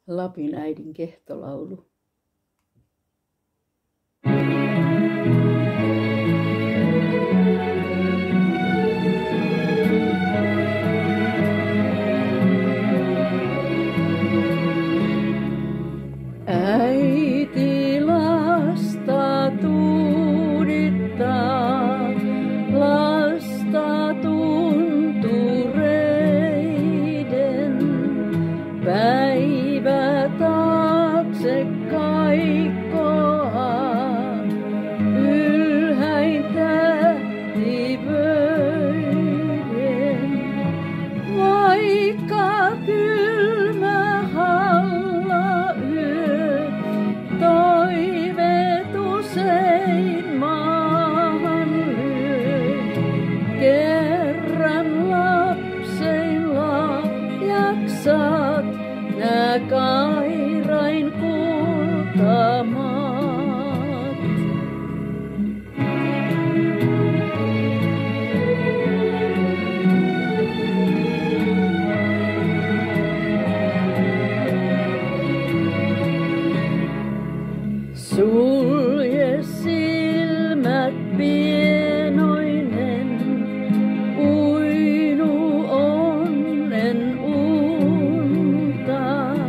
Lapin äidin kehtolaulu. Äiti lasta tuudittaa, lasta tuntureiden. Päivä taakse kaikkoa, ylhäin tähtivöiden. Vaikka kylmä halla yö, toiveet usein maahan lyö. Kerran lapsen lahjaksat nää Kairain kultamaat. Sulje silmät pienoinen, uinu onnen unta.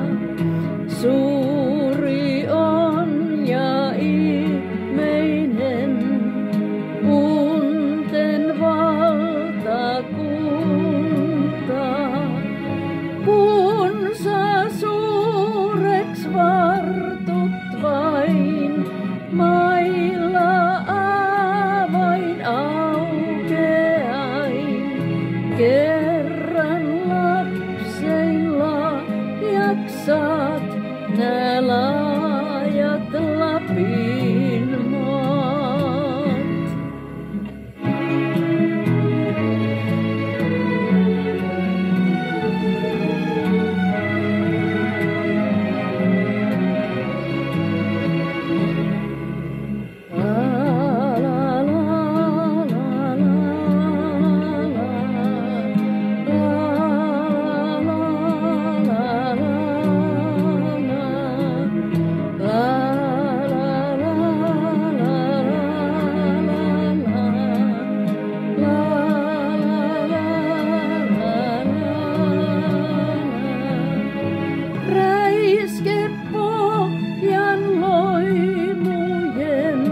Suuri on ja ihmeinen, unten valtakunta. Kun sä suureks vartut vain, mailla avain aukeain. Kerran lapsen lahjaksat nää laajat Lapin maat. Räiske pohjan loimujen,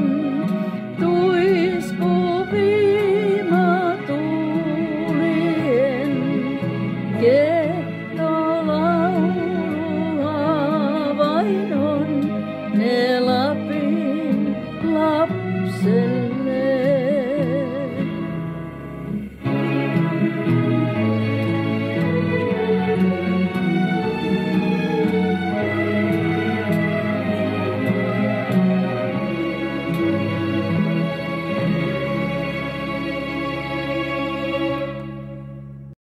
tuisku viimatuulien. Kehtolaulua vain on ne Lapin lapsen